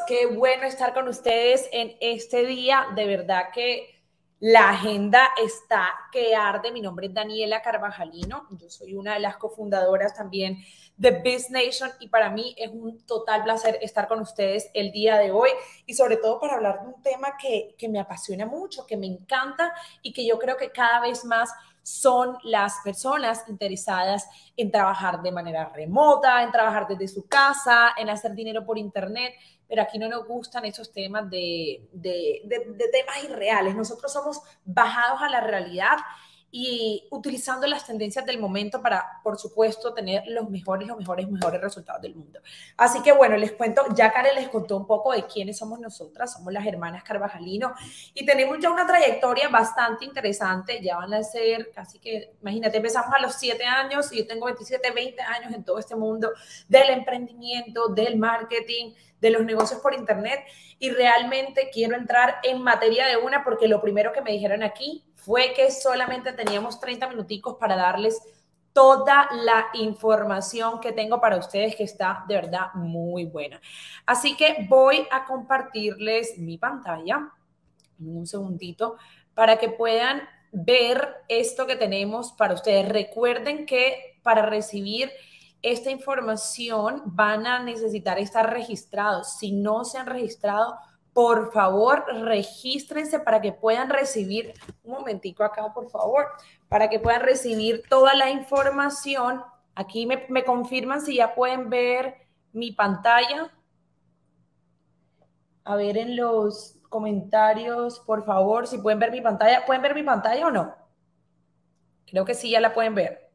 qué bueno estar con ustedes en este día. De verdad que la agenda está que arde. Mi nombre es Daniela Carvajalino. Yo soy una de las cofundadoras también de Biz Nation y para mí es un total placer estar con ustedes el día de hoy y sobre todo para hablar de un tema que me apasiona mucho, que me encanta y que yo creo que cada vez más son las personas interesadas en trabajar de manera remota, en trabajar desde su casa, en hacer dinero por internet, pero aquí no nos gustan esos temas de temas irreales. Nosotros somos bajados a la realidad y utilizando las tendencias del momento para, por supuesto, tener los mejores resultados del mundo. Así que bueno, les cuento, ya Karen les contó un poco de quiénes somos nosotras, somos las hermanas Carvajalino y tenemos ya una trayectoria bastante interesante, ya van a ser casi que, imagínate, empezamos a los 7 años y yo tengo 27, 20 años en todo este mundo del emprendimiento, del marketing, de los negocios por internet y realmente quiero entrar en materia de una porque lo primero que me dijeron aquí fue que solamente teníamos 30 minuticos para darles toda la información que tengo para ustedes que está de verdad muy buena. Así que voy a compartirles mi pantalla en un segundito para que puedan ver esto que tenemos para ustedes. Recuerden que para recibir esta información van a necesitar estar registrados. Si no se han registrado, por favor, regístrense para que puedan recibir, un momentico acá, por favor, para que puedan recibir toda la información. Aquí me confirman si ya pueden ver mi pantalla. A ver en los comentarios, por favor, si pueden ver mi pantalla. ¿Pueden ver mi pantalla o no? Creo que sí, ya la pueden ver.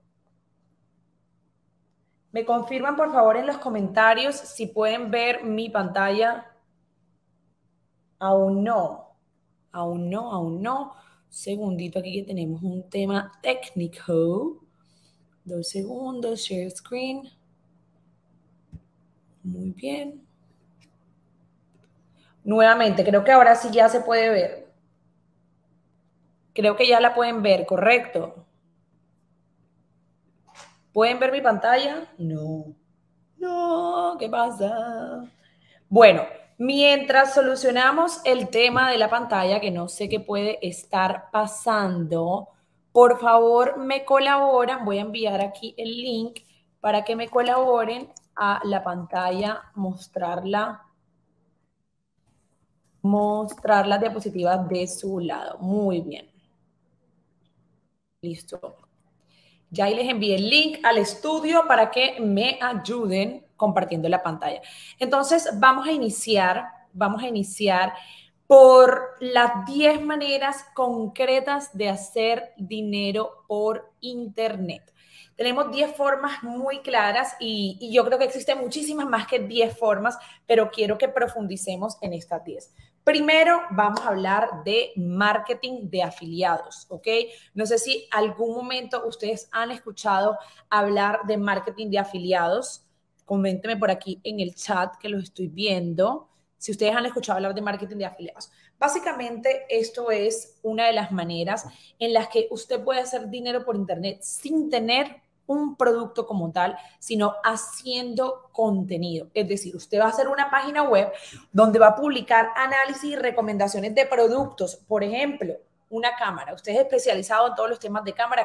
Me confirman, por favor, en los comentarios si pueden ver mi pantalla. Aún no. Aún no, aún no. Segundito, aquí que tenemos un tema técnico. 2 segundos, share screen. Muy bien. Nuevamente, creo que ahora sí ya se puede ver. Creo que ya la pueden ver, ¿correcto? ¿Pueden ver mi pantalla? No. No, ¿qué pasa? Bueno, mientras solucionamos el tema de la pantalla, que no sé qué puede estar pasando, por favor me colaboran, voy a enviar aquí el link para que me colaboren a la pantalla, mostrar las diapositivas de su lado. Muy bien. Listo. Ya ahí les envié el link al estudio para que me ayuden compartiendo la pantalla. Entonces, vamos a iniciar por las 10 maneras concretas de hacer dinero por internet. Tenemos 10 formas muy claras y yo creo que existen muchísimas más que 10 formas, pero quiero que profundicemos en estas 10. Primero, vamos a hablar de marketing de afiliados, ¿ok? No sé si algún momento ustedes han escuchado hablar de marketing de afiliados. Coméntenme por aquí en el chat que los estoy viendo. Si ustedes han escuchado hablar de marketing de afiliados. Básicamente, esto es una de las maneras en las que usted puede hacer dinero por internet sin tener un producto como tal, sino haciendo contenido. Es decir, usted va a hacer una página web donde va a publicar análisis y recomendaciones de productos. Por ejemplo, una cámara. Usted es especializado en todos los temas de cámara,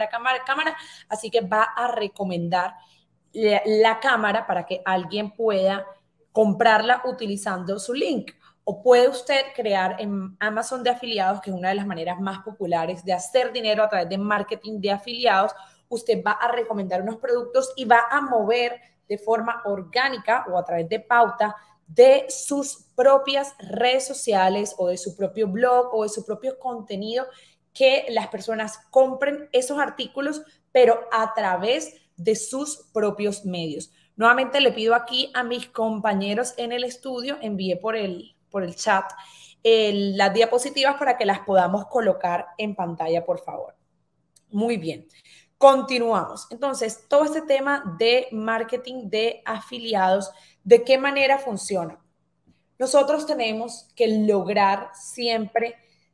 así que va a recomendar la cámara para que alguien pueda comprarla utilizando su link. O puede usted crear en Amazon de afiliados, que es una de las maneras más populares de hacer dinero a través de marketing de afiliados. Usted va a recomendar unos productos y va a mover de forma orgánica o a través de pauta de sus propias redes sociales o de su propio blog o de su propio contenido, que las personas compren esos artículos, pero a través de sus propios medios. Nuevamente le pido aquí a mis compañeros en el estudio, envíe por el chat las diapositivas para que las podamos colocar en pantalla, por favor. Muy bien. Continuamos. Entonces, todo este tema de marketing de afiliados, ¿de qué manera funciona? Nosotros tenemos que lograr siempre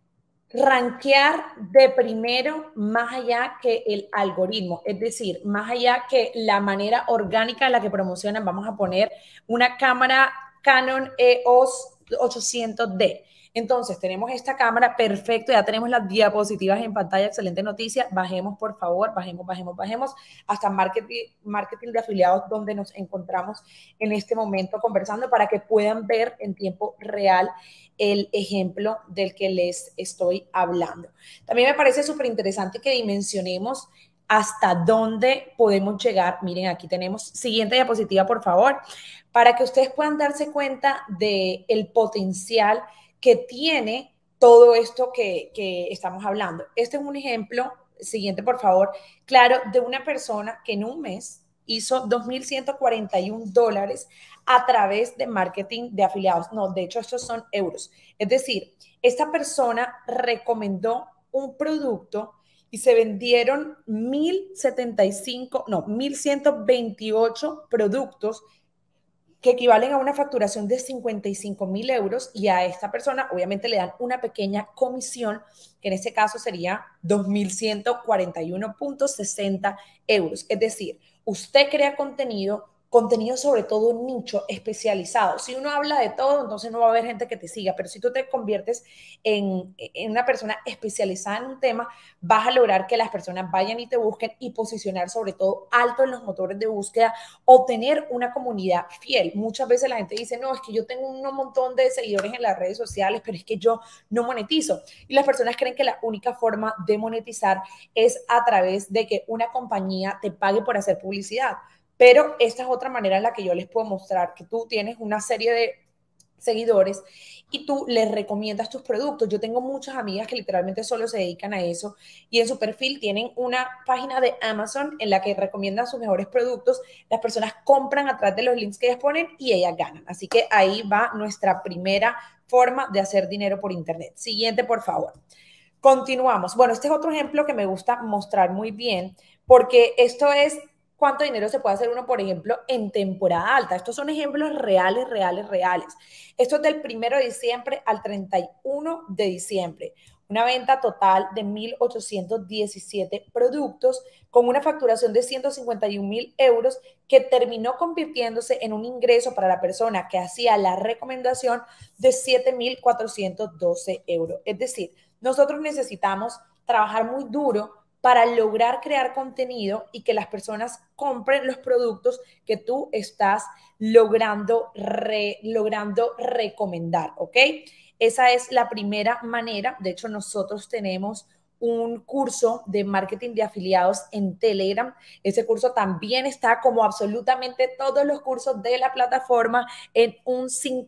rankear de primero más allá que el algoritmo, es decir, más allá que la manera orgánica en la que promocionan. Vamos a poner una cámara Canon EOS 800D. Entonces, tenemos esta cámara, perfecto, ya tenemos las diapositivas en pantalla, excelente noticia. Bajemos, por favor, bajemos, hasta marketing de afiliados, donde nos encontramos en este momento conversando para que puedan ver en tiempo real el ejemplo del que les estoy hablando. También me parece súper interesante que dimensionemos hasta dónde podemos llegar. Miren, aquí tenemos, siguiente diapositiva, por favor, para que ustedes puedan darse cuenta del potencial que tiene todo esto que estamos hablando. Este es un ejemplo, siguiente por favor, claro, de una persona que en un mes hizo $2,141 a través de marketing de afiliados. No, de hecho, estos son euros. Es decir, esta persona recomendó un producto y se vendieron 1,075, no, 1,128 productos que equivalen a una facturación de 55,000 euros y a esta persona obviamente le dan una pequeña comisión, que en este caso sería 2,141,60 euros. Es decir, usted crea contenido sobre todo un nicho especializado. Si uno habla de todo, entonces no va a haber gente que te siga, pero si tú te conviertes en una persona especializada en un tema, vas a lograr que las personas vayan y te busquen y posicionar sobre todo alto en los motores de búsqueda, obtener una comunidad fiel. Muchas veces la gente dice, no, es que yo tengo un montón de seguidores en las redes sociales, pero es que yo no monetizo. Y las personas creen que la única forma de monetizar es a través de que una compañía te pague por hacer publicidad. Pero esta es otra manera en la que yo les puedo mostrar que tú tienes una serie de seguidores y tú les recomiendas tus productos. Yo tengo muchas amigas que literalmente solo se dedican a eso y en su perfil tienen una página de Amazon en la que recomiendan sus mejores productos. Las personas compran a través de los links que ellas ponen y ellas ganan. Así que ahí va nuestra primera forma de hacer dinero por internet. Siguiente, por favor. Continuamos. Bueno, este es otro ejemplo que me gusta mostrar muy bien porque esto es cuánto dinero se puede hacer uno, por ejemplo, en temporada alta. Estos son ejemplos reales, reales, reales. Esto es del 1 de diciembre al 31 de diciembre. Una venta total de 1,817 productos con una facturación de 151,000 euros que terminó convirtiéndose en un ingreso para la persona que hacía la recomendación de 7,412 euros. Es decir, nosotros necesitamos trabajar muy duro para lograr crear contenido y que las personas compren los productos que tú estás logrando recomendar, ¿ok? Esa es la primera manera. De hecho, nosotros tenemos un curso de marketing de afiliados en Telegram. Ese curso también está, como absolutamente todos los cursos de la plataforma, en un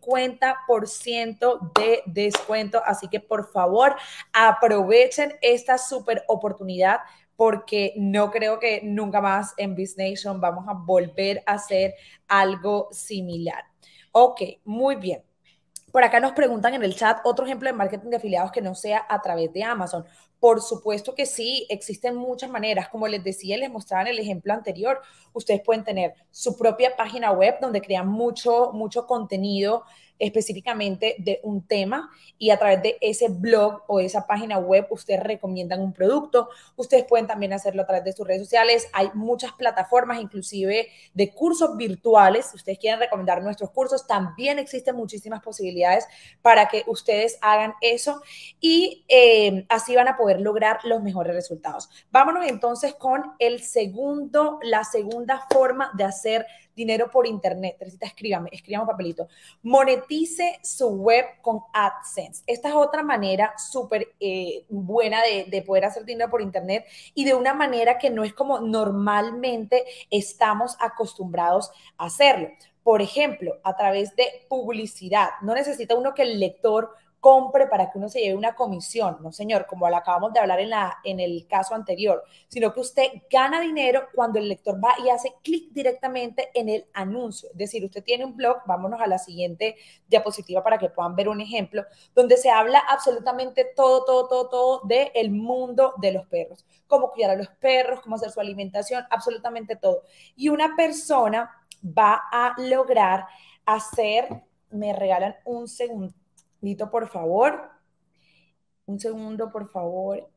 50% de descuento. Así que por favor, aprovechen esta súper oportunidad porque no creo que nunca más en Biz Nation vamos a volver a hacer algo similar. Ok, muy bien. Por acá nos preguntan en el chat otro ejemplo de marketing de afiliados que no sea a través de Amazon. Por supuesto que sí, existen muchas maneras. Como les decía, les mostraba en el ejemplo anterior, ustedes pueden tener su propia página web donde crean mucho contenido específicamente de un tema y a través de ese blog o esa página web ustedes recomiendan un producto. Ustedes pueden también hacerlo a través de sus redes sociales. Hay muchas plataformas, inclusive de cursos virtuales. Si ustedes quieren recomendar nuestros cursos, también existen muchísimas posibilidades para que ustedes hagan eso y así van a poder lograr los mejores resultados. Vámonos entonces con la segunda forma de hacer dinero por internet. Teresita, escríbame un papelito. Monetice su web con AdSense. Esta es otra manera súper buena de poder hacer dinero por internet y de una manera que no es como normalmente estamos acostumbrados a hacerlo. Por ejemplo, a través de publicidad. No necesita uno que el lector compre para que uno se lleve una comisión, no señor, como lo acabamos de hablar en el caso anterior, sino que usted gana dinero cuando el lector va y hace clic directamente en el anuncio. Es decir, usted tiene un blog, vámonos a la siguiente diapositiva para que puedan ver un ejemplo, donde se habla absolutamente todo del mundo de los perros, cómo cuidar a los perros, cómo hacer su alimentación, absolutamente todo. Y una persona va a lograr hacer, me regalan un segundito, por favor. Un segundo, por favor.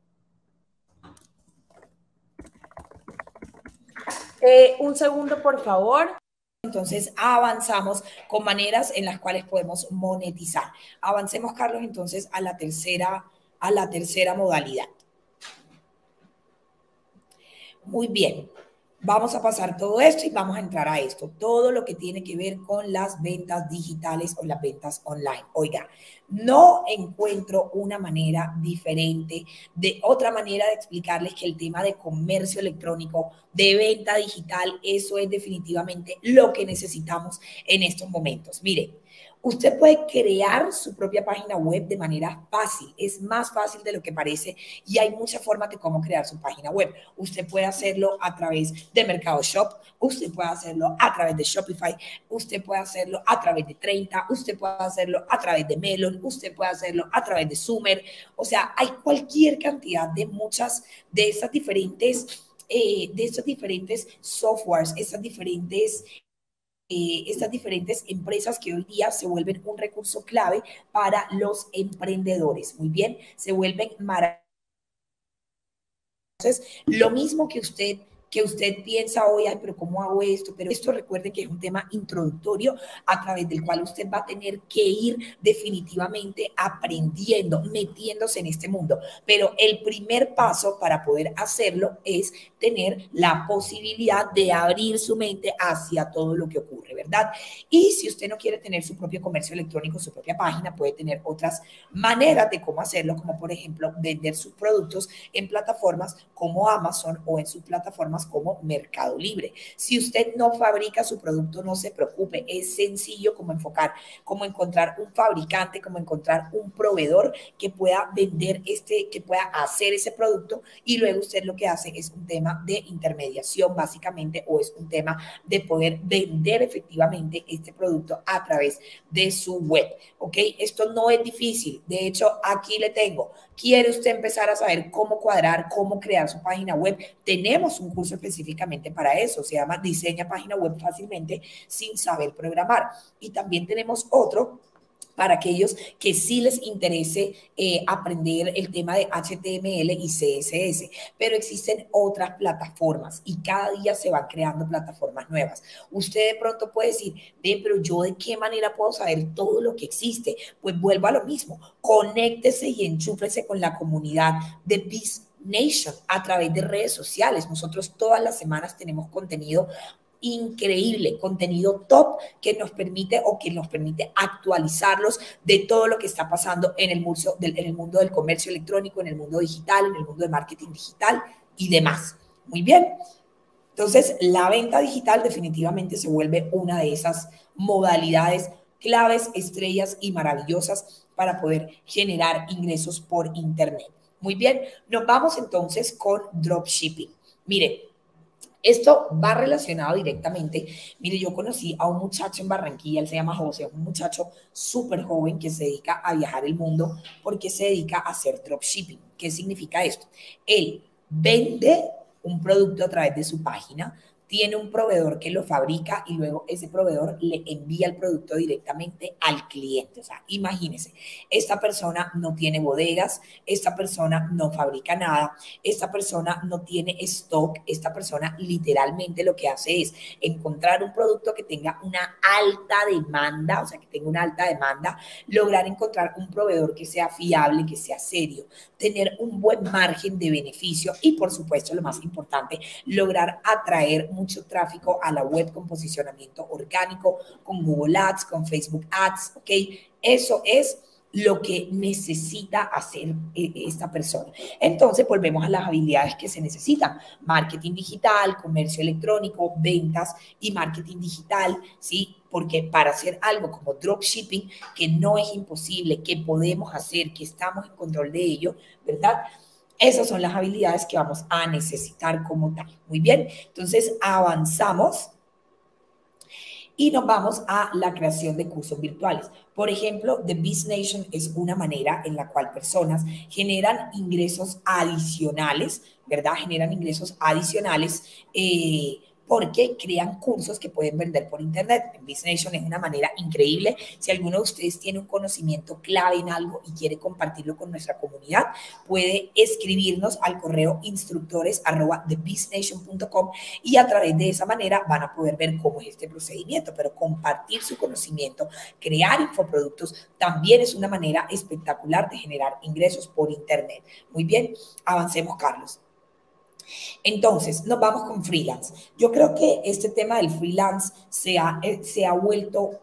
Un segundo, por favor. Entonces avanzamos con maneras en las cuales podemos monetizar. Avancemos, Carlos, entonces a la tercera modalidad. Muy bien. Vamos a pasar todo esto y vamos a entrar a esto. Todo lo que tiene que ver con las ventas digitales o las ventas online. Oiga, no encuentro una manera diferente, de otra manera de explicarles que el tema de comercio electrónico, de venta digital, eso es definitivamente lo que necesitamos en estos momentos. Mire, usted puede crear su propia página web de manera fácil. Es más fácil de lo que parece y hay muchas formas de cómo crear su página web. Usted puede hacerlo a través de Mercado Shop, usted puede hacerlo a través de Shopify, usted puede hacerlo a través de 30, usted puede hacerlo a través de Melon, usted puede hacerlo a través de Sumer. O sea, hay cualquier cantidad de muchas de esas diferentes softwares, estas diferentes empresas que hoy día se vuelven un recurso clave para los emprendedores. Muy bien, se vuelven maravillosas. Entonces, lo mismo que usted piensa hoy, ay, pero ¿cómo hago esto? Pero esto recuerde que es un tema introductorio a través del cual usted va a tener que ir definitivamente aprendiendo, metiéndose en este mundo. Pero el primer paso para poder hacerlo es tener la posibilidad de abrir su mente hacia todo lo que ocurre, ¿verdad? Y si usted no quiere tener su propio comercio electrónico, su propia página, puede tener otras maneras de cómo hacerlo, como por ejemplo vender sus productos en plataformas como Amazon o en sus plataformas como Mercado Libre. Si usted no fabrica su producto, no se preocupe, es sencillo como encontrar un fabricante, como encontrar un proveedor que pueda vender que pueda hacer ese producto y luego usted lo que hace es un tema de intermediación básicamente o es un tema de poder vender efectivamente este producto a través de su web, ¿ok? Esto no es difícil, de hecho aquí le tengo. ¿Quiere usted empezar a saber cómo cuadrar, cómo crear su página web? Tenemos un curso específicamente para eso, se llama Diseña página web fácilmente sin saber programar. Y también tenemos otro para aquellos que sí les interese aprender el tema de HTML y CSS, pero existen otras plataformas y cada día se van creando plataformas nuevas. Usted de pronto puede decir, pero yo de qué manera puedo saber todo lo que existe. Pues vuelva a lo mismo, conéctese y enchúfese con la comunidad de Biz Nation a través de redes sociales. Nosotros todas las semanas tenemos contenido increíble, contenido top que nos permite actualizarlos de todo lo que está pasando en el mundo del comercio electrónico, en el mundo digital, en el mundo de marketing digital y demás. Muy bien. Entonces, la venta digital definitivamente se vuelve una de esas modalidades claves, estrellas y maravillosas para poder generar ingresos por Internet. Muy bien, nos vamos entonces con dropshipping. Mire, esto va relacionado directamente. Mire, yo conocí a un muchacho en Barranquilla, él se llama José, un muchacho súper joven que se dedica a viajar el mundo porque se dedica a hacer dropshipping. ¿Qué significa esto? Él vende un producto a través de su página, tiene un proveedor que lo fabrica y luego ese proveedor le envía el producto directamente al cliente. O sea, imagínense, esta persona no tiene bodegas, esta persona no fabrica nada, esta persona no tiene stock, esta persona literalmente lo que hace es encontrar un producto que tenga una alta demanda, o sea, que tenga una alta demanda, lograr encontrar un proveedor que sea fiable, que sea serio, tener un buen margen de beneficio y, por supuesto, lo más importante, lograr atraer mucho tráfico a la web con posicionamiento orgánico, con Google Ads, con Facebook Ads, ¿ok? Eso es lo que necesita hacer esta persona. Entonces, volvemos a las habilidades que se necesitan. Marketing digital, comercio electrónico, ventas y marketing digital, ¿sí? Porque para hacer algo como dropshipping, que no es imposible, que podemos hacer, que estamos en control de ello, ¿verdad? Esas son las habilidades que vamos a necesitar como tal. Muy bien, entonces avanzamos y nos vamos a la creación de cursos virtuales. Por ejemplo, The Biz Nation es una manera en la cual personas generan ingresos adicionales, ¿verdad? Generan ingresos adicionales porque crean cursos que pueden vender por internet. En Business Nation es una manera increíble. Si alguno de ustedes tiene un conocimiento clave en algo y quiere compartirlo con nuestra comunidad, puede escribirnos al correo instructores@thebusinessnation.com y a través de esa manera van a poder ver cómo es este procedimiento, pero compartir su conocimiento, crear infoproductos también es una manera espectacular de generar ingresos por internet. Muy bien, avancemos, Carlos. Entonces, nos vamos con freelance. Yo creo que este tema del freelance se ha vuelto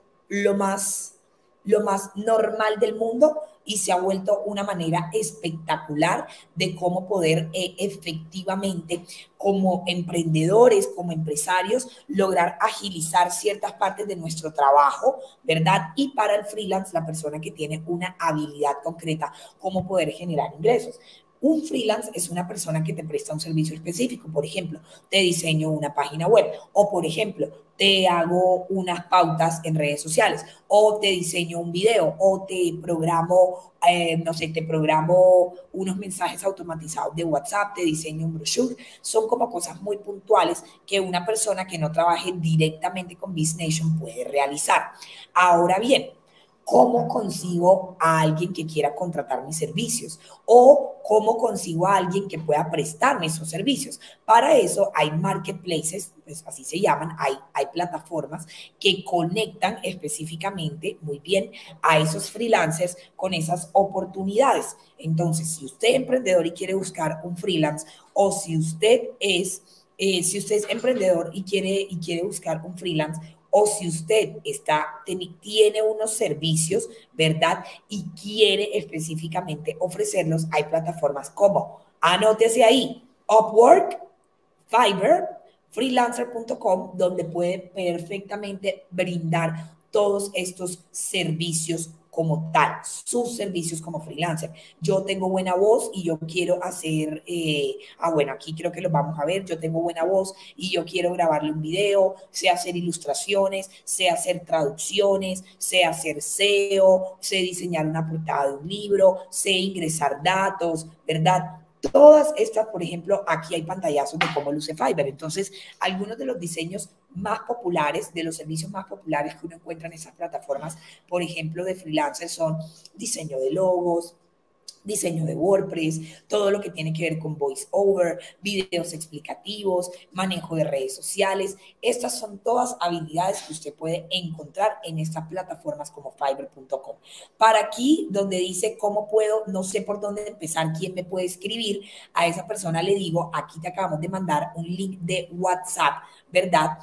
lo más normal del mundo y se ha vuelto una manera espectacular de cómo poder efectivamente, como emprendedores, como empresarios, lograr agilizar ciertas partes de nuestro trabajo, ¿verdad? Y para el freelance, la persona que tiene una habilidad concreta, cómo poder generar ingresos. Un freelance es una persona que te presta un servicio específico. Por ejemplo, te diseño una página web o, por ejemplo, te hago unas pautas en redes sociales o te diseño un video o te programo, no sé, te programo unos mensajes automatizados de WhatsApp, te diseño un brochure. Son como cosas muy puntuales que una persona que no trabaje directamente con Business Nation puede realizar. Ahora bien, ¿cómo consigo a alguien que quiera contratar mis servicios? ¿O cómo consigo a alguien que pueda prestarme esos servicios? Para eso hay marketplaces, pues así se llaman, hay plataformas que conectan específicamente muy bien a esos freelancers con esas oportunidades. Entonces, si usted es emprendedor y quiere buscar un freelance, o si usted es emprendedor y quiere buscar un freelance, o si usted tiene unos servicios, ¿verdad? Y quiere específicamente ofrecerlos, hay plataformas como, anótese ahí, Upwork, Fiverr, freelancer.com, donde puede perfectamente brindar todos estos servicios como tal, sus servicios como freelancer. Yo tengo buena voz y yo quiero hacer, bueno, aquí creo que lo vamos a ver, yo tengo buena voz y yo quiero grabarle un video, sé hacer ilustraciones, sé hacer traducciones, sé hacer SEO, sé diseñar una portada de un libro, sé ingresar datos, ¿verdad? Todas estas, por ejemplo, aquí hay pantallazos de cómo luce Fiverr. Entonces, algunos de los diseños más populares, de los servicios más populares que uno encuentra en esas plataformas, por ejemplo, de freelancers, son diseño de logos, diseño de WordPress, todo lo que tiene que ver con voiceover, videos explicativos, manejo de redes sociales. Estas son todas habilidades que usted puede encontrar en estas plataformas como Fiverr.com. Para aquí, donde dice cómo puedo, no sé por dónde empezar, quién me puede escribir, a esa persona le digo, aquí te acabamos de mandar un link de WhatsApp, ¿verdad?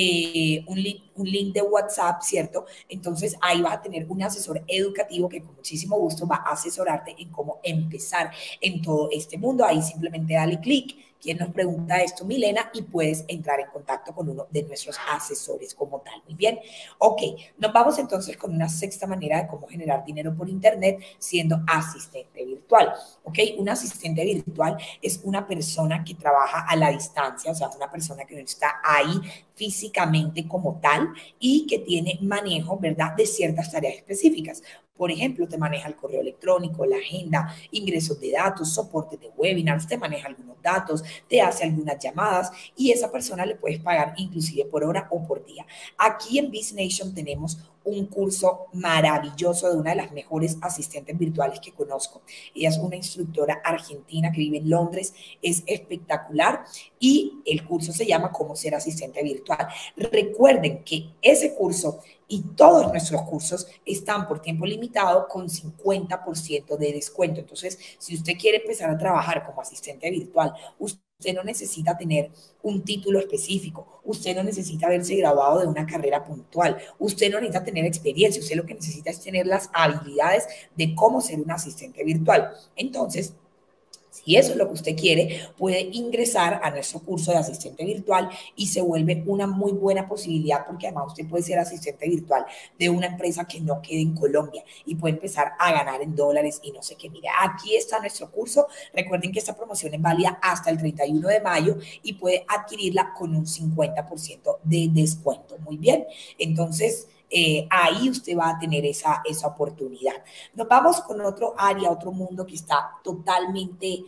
Un link de WhatsApp, ¿cierto? Entonces ahí vas a tener un asesor educativo que con muchísimo gusto va a asesorarte en cómo empezar en todo este mundo. Ahí simplemente dale clic. ¿Quién nos pregunta esto? Milena, y puedes entrar en contacto con uno de nuestros asesores como tal. Muy bien. Ok, nos vamos entonces con una sexta manera de cómo generar dinero por internet siendo asistente virtual. Ok, un asistente virtual es una persona que trabaja a la distancia, o sea, una persona que no está ahí físicamente como tal y que tiene manejo, ¿verdad?, de ciertas tareas específicas. Por ejemplo, te maneja el correo electrónico, la agenda, ingresos de datos, soporte de webinars, te maneja algunos datos, te hace algunas llamadas y esa persona le puedes pagar inclusive por hora o por día. Aquí en Business Nation tenemos un curso maravilloso de una de las mejores asistentes virtuales que conozco. Ella es una instructora argentina que vive en Londres, es espectacular y el curso se llama Cómo ser asistente virtual. Recuerden que ese curso y todos nuestros cursos están por tiempo limitado con 50% de descuento. Entonces, si usted quiere empezar a trabajar como asistente virtual, usted no necesita tener un título específico, usted no necesita haberse graduado de una carrera puntual, usted no necesita tener experiencia, usted lo que necesita es tener las habilidades de cómo ser un asistente virtual. Entonces, si eso es lo que usted quiere, puede ingresar a nuestro curso de asistente virtual y se vuelve una muy buena posibilidad porque además usted puede ser asistente virtual de una empresa que no quede en Colombia y puede empezar a ganar en dólares y no sé qué. Mira, aquí está nuestro curso. Recuerden que esta promoción es válida hasta el 31 de mayo y puede adquirirla con un 50% de descuento. Muy bien. Entonces, ahí usted va a tener esa oportunidad. Nos vamos con otro área, otro mundo que está totalmente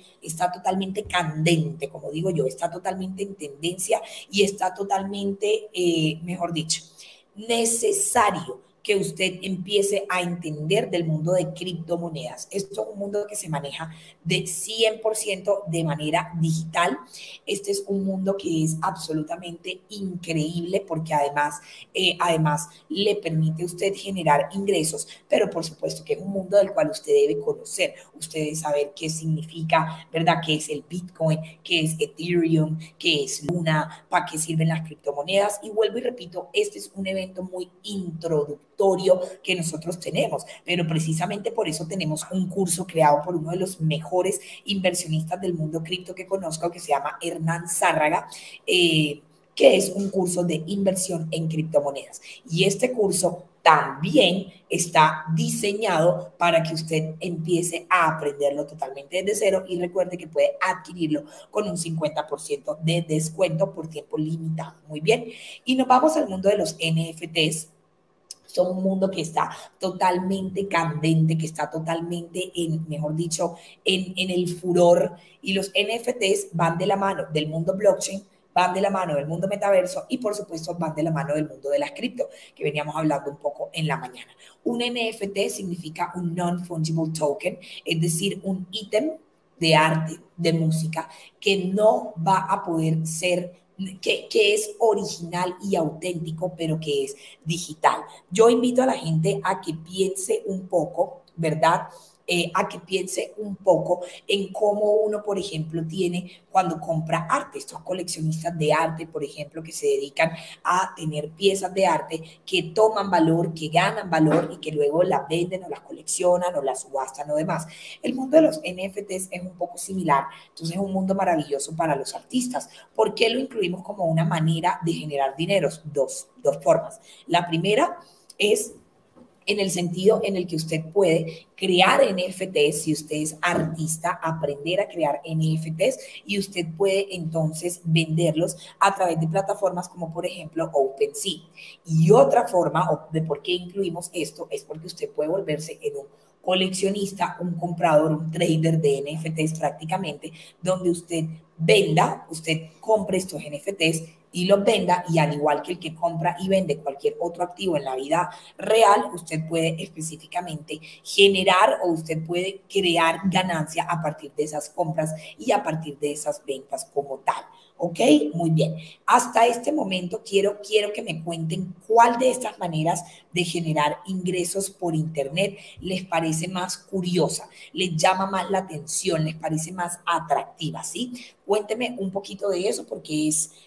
candente, como digo yo, está totalmente en tendencia y está totalmente, mejor dicho, necesario que usted empiece a entender del mundo de criptomonedas. Esto es un mundo que se maneja de 100% de manera digital. Este es un mundo que es absolutamente increíble porque además le permite a usted generar ingresos, pero por supuesto que es un mundo del cual usted debe conocer, usted debe saber qué significa, ¿verdad? ¿Qué es el Bitcoin? ¿Qué es Ethereum? ¿Qué es Luna? ¿Para qué sirven las criptomonedas? Y vuelvo y repito, este es un evento muy introductorio que nosotros tenemos, pero precisamente por eso tenemos un curso creado por uno de los mejores inversionistas del mundo cripto que conozco, que se llama Hernán Zárraga, que es un curso de inversión en criptomonedas. Y este curso también está diseñado para que usted empiece a aprenderlo totalmente desde cero y recuerde que puede adquirirlo con un 50% de descuento por tiempo limitado. Muy bien. Y nos vamos al mundo de los NFTs. Son un mundo que está totalmente candente, que está totalmente, mejor dicho, en el furor. Y los NFTs van de la mano del mundo blockchain, van de la mano del mundo metaverso y por supuesto van de la mano del mundo de las cripto, que veníamos hablando un poco en la mañana. Un NFT significa un non-fungible token, es decir, un ítem de arte, de música, que no va a poder ser que es original y auténtico, pero que es digital. Yo invito a la gente a que piense un poco, ¿verdad? A que piense un poco en cómo uno, por ejemplo, tiene cuando compra arte. Estos coleccionistas de arte, por ejemplo, que se dedican a tener piezas de arte que toman valor, que ganan valor y que luego las venden o las coleccionan o las subastan o demás. El mundo de los NFTs es un poco similar, entonces es un mundo maravilloso para los artistas. ¿Por qué lo incluimos como una manera de generar dineros? Dos formas. La primera es en el sentido en el que usted puede crear NFTs, si usted es artista, aprender a crear NFTs y usted puede entonces venderlos a través de plataformas como por ejemplo OpenSea. Y otra forma de por qué incluimos esto es porque usted puede volverse en un coleccionista, un comprador, un trader de NFTs prácticamente, donde usted compre estos NFTs y los venda, y al igual que el que compra y vende cualquier otro activo en la vida real, usted puede específicamente generar o usted puede crear ganancia a partir de esas compras y a partir de esas ventas como tal. ¿Ok? Muy bien. Hasta este momento quiero que me cuenten cuál de estas maneras de generar ingresos por Internet les parece más curiosa, les llama más la atención, les parece más atractiva, ¿sí? Cuénteme un poquito de eso porque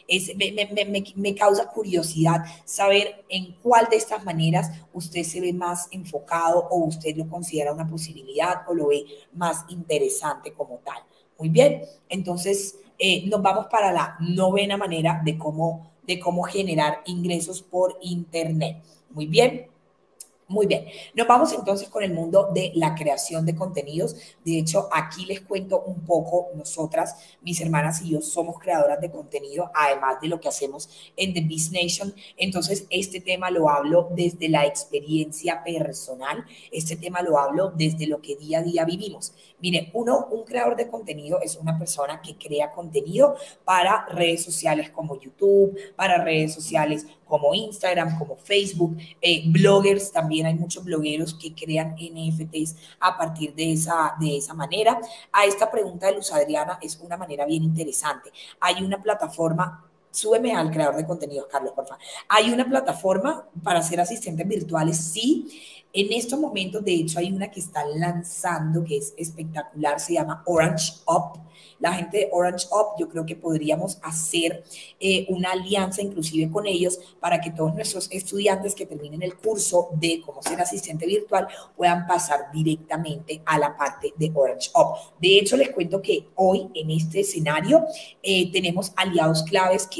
me causa curiosidad saber en cuál de estas maneras usted se ve más enfocado o usted lo considera una posibilidad o lo ve más interesante como tal. Muy bien, entonces nos vamos para la novena manera de cómo generar ingresos por Internet. Muy bien. Muy bien, nos vamos entonces con el mundo de la creación de contenidos. De hecho, aquí les cuento un poco, nosotras, mis hermanas y yo somos creadoras de contenido, además de lo que hacemos en The Biz Nation. Entonces, este tema lo hablo desde la experiencia personal, este tema lo hablo desde lo que día a día vivimos. Mire, un creador de contenido es una persona que crea contenido para redes sociales como YouTube, para redes sociales como Instagram, como Facebook, bloggers, también hay muchos blogueros que crean NFTs a partir de esa manera. A esta pregunta de Luz Adriana es una manera bien interesante. Hay una plataforma, súbeme al creador de contenidos, Carlos, por favor. Hay una plataforma para ser asistentes virtuales, sí. En estos momentos, de hecho, hay una que están lanzando que es espectacular, se llama Orange Up. La gente de Orange Up, yo creo que podríamos hacer una alianza inclusive con ellos para que todos nuestros estudiantes que terminen el curso de cómo ser asistente virtual puedan pasar directamente a la parte de Orange Up. De hecho, les cuento que hoy en este escenario tenemos aliados claves que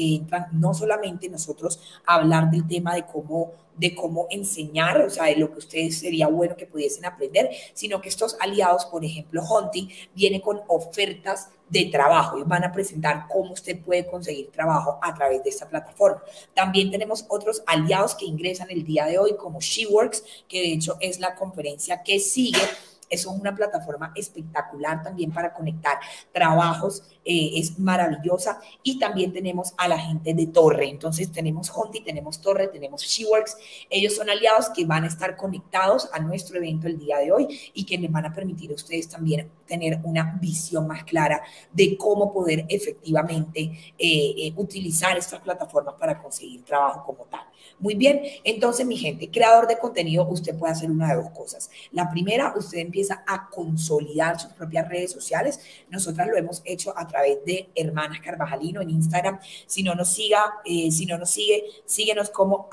que entran no solamente nosotros a hablar del tema de cómo enseñar, o sea, de lo que ustedes sería bueno que pudiesen aprender, sino que estos aliados, por ejemplo, Honti, viene con ofertas de trabajo y van a presentar cómo usted puede conseguir trabajo a través de esta plataforma. También tenemos otros aliados que ingresan el día de hoy, como SheWorks, que de hecho es la conferencia que sigue. Eso es una plataforma espectacular también para conectar trabajos, es maravillosa. Y también tenemos a la gente de Torre. Entonces tenemos Honti, tenemos Torre, tenemos SheWorks. Ellos son aliados que van a estar conectados a nuestro evento el día de hoy y que les van a permitir a ustedes también tener una visión más clara de cómo poder efectivamente utilizar estas plataformas para conseguir trabajo como tal. Muy bien, entonces mi gente, creador de contenido, usted puede hacer una de dos cosas. La primera, usted empieza a consolidar sus propias redes sociales. Nosotras lo hemos hecho a través de Hermanas Carvajalino en Instagram. Si no nos sigue, síguenos como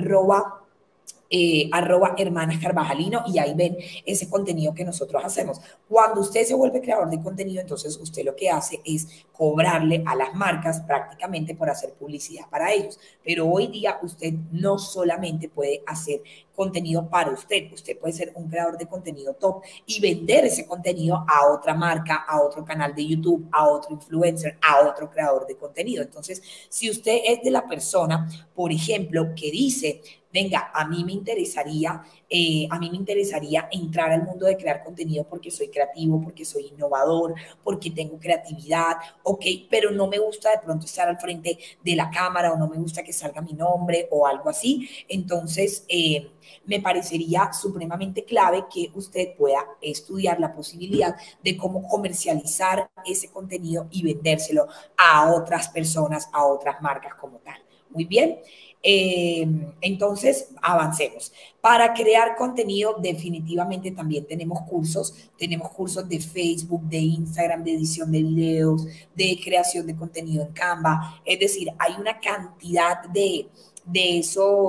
@ Hermanas Carvajalino y ahí ven ese contenido que nosotros hacemos. Cuando usted se vuelve creador de contenido, entonces usted lo que hace es cobrarle a las marcas prácticamente por hacer publicidad para ellos. Pero hoy día usted no solamente puede hacer contenido para usted puede ser un creador de contenido top y vender ese contenido a otra marca, a otro canal de YouTube, a otro influencer, a otro creador de contenido. Entonces, si usted es de la persona, por ejemplo, que dice, venga, a mí me interesaría entrar al mundo de crear contenido porque soy creativo, porque soy innovador, porque tengo creatividad, ok, pero no me gusta de pronto estar al frente de la cámara o no me gusta que salga mi nombre o algo así. Entonces, me parecería supremamente clave que usted pueda estudiar la posibilidad de cómo comercializar ese contenido y vendérselo a otras personas, a otras marcas como tal. Muy bien. Entonces, avancemos. Para crear contenido, definitivamente también tenemos cursos de Facebook, de Instagram, de edición de videos, de creación de contenido en Canva. Es decir, hay una cantidad de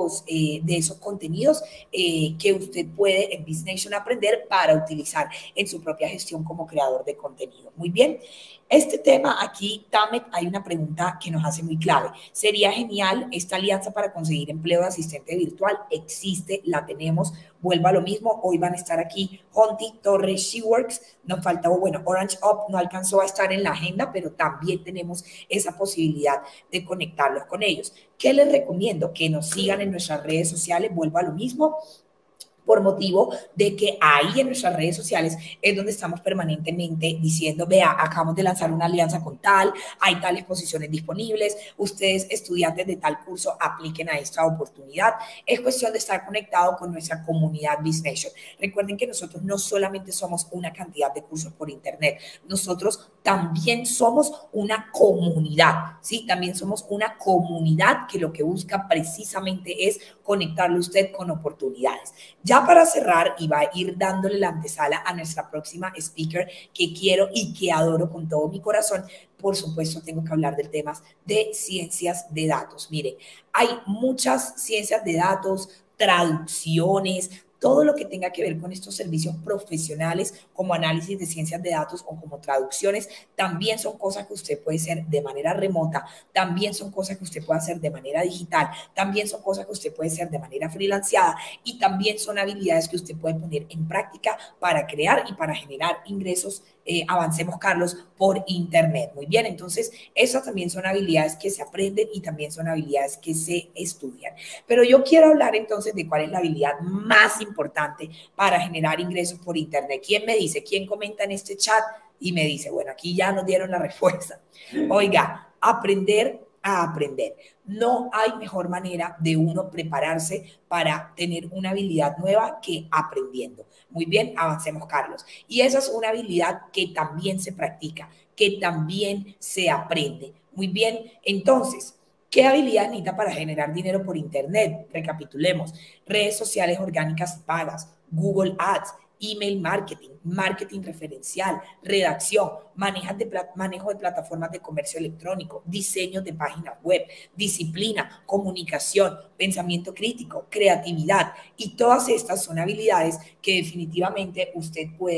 esos contenidos que usted puede en Business Nation aprender para utilizar en su propia gestión como creador de contenido. Muy bien. Este tema aquí, Tamet, hay una pregunta que nos hace muy clave. Sería genial esta alianza para conseguir empleo de asistente virtual. Existe, la tenemos. Vuelva a lo mismo. Hoy van a estar aquí Honti, Torres, SheWorks. Nos faltaba, bueno, Orange Up no alcanzó a estar en la agenda, pero también tenemos esa posibilidad de conectarlos con ellos. ¿Qué les recomiendo? Que nos sigan en nuestras redes sociales. Vuelva a lo mismo, por motivo de que ahí en nuestras redes sociales es donde estamos permanentemente diciendo, vea, acabamos de lanzar una alianza con tal, hay tales posiciones disponibles, ustedes estudiantes de tal curso apliquen a esta oportunidad. Es cuestión de estar conectado con nuestra comunidad Business Nation. Recuerden que nosotros no solamente somos una cantidad de cursos por internet, nosotros también somos una comunidad, ¿sí? También somos una comunidad que lo que busca precisamente es conectarle a usted con oportunidades. Ya para cerrar, y va a ir dándole la antesala a nuestra próxima speaker que quiero y que adoro con todo mi corazón, por supuesto tengo que hablar del tema de ciencias de datos. Miren, hay muchas ciencias de datos, traducciones, todo lo que tenga que ver con estos servicios profesionales como análisis de ciencias de datos o como traducciones, también son cosas que usted puede hacer de manera remota, también son cosas que usted puede hacer de manera digital, también son cosas que usted puede hacer de manera freelanceada y también son habilidades que usted puede poner en práctica para crear y para generar ingresos. Avancemos, Carlos, por internet. Muy bien, entonces esas también son habilidades que se aprenden y también son habilidades que se estudian. Pero yo quiero hablar entonces de cuál es la habilidad más importante para generar ingresos por internet. ¿Quién me dice? ¿Quién comenta en este chat? Y me dice, bueno, aquí ya nos dieron la respuesta. Oiga, aprender a aprender. No hay mejor manera de uno prepararse para tener una habilidad nueva que aprendiendo. Muy bien, avancemos, Carlos. Y esa es una habilidad que también se practica, que también se aprende. Muy bien, entonces, ¿qué habilidad necesita para generar dinero por internet? Recapitulemos. Redes sociales orgánicas pagas, Google Ads, email marketing, marketing referencial, redacción, manejo de plataformas de comercio electrónico, diseño de páginas web, disciplina, comunicación, pensamiento crítico, creatividad. Y todas estas son habilidades que definitivamente usted puede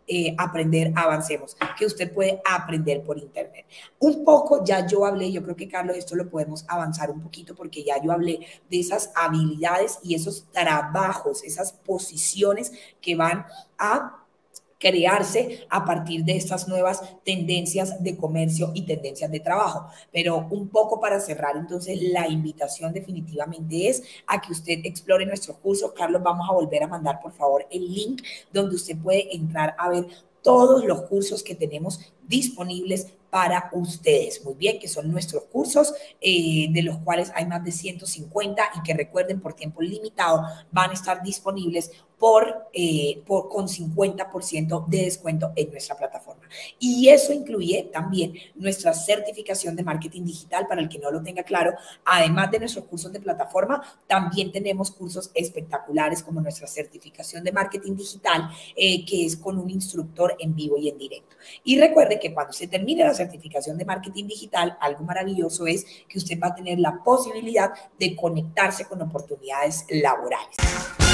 aprender, avancemos, que usted puede aprender por internet. Un poco ya yo hablé, yo creo que Carlos, esto lo podemos avanzar un poquito porque ya yo hablé de esas habilidades y esos trabajos, esas posiciones que van a crearse a partir de estas nuevas tendencias de comercio y tendencias de trabajo. Pero un poco para cerrar, entonces la invitación definitivamente es a que usted explore nuestros cursos. Carlos, vamos a volver a mandar por favor el link donde usted puede entrar a ver todos los cursos que tenemos disponibles para ustedes. Muy bien, que son nuestros cursos, de los cuales hay más de 150 y que recuerden por tiempo limitado van a estar disponibles con 50% de descuento en nuestra plataforma. Y eso incluye también nuestra certificación de marketing digital, para el que no lo tenga claro. Además de nuestros cursos de plataforma, también tenemos cursos espectaculares como nuestra certificación de marketing digital, que es con un instructor en vivo y en directo. Y recuerde que cuando se termine la certificación de marketing digital, algo maravilloso es que usted va a tener la posibilidad de conectarse con oportunidades laborales.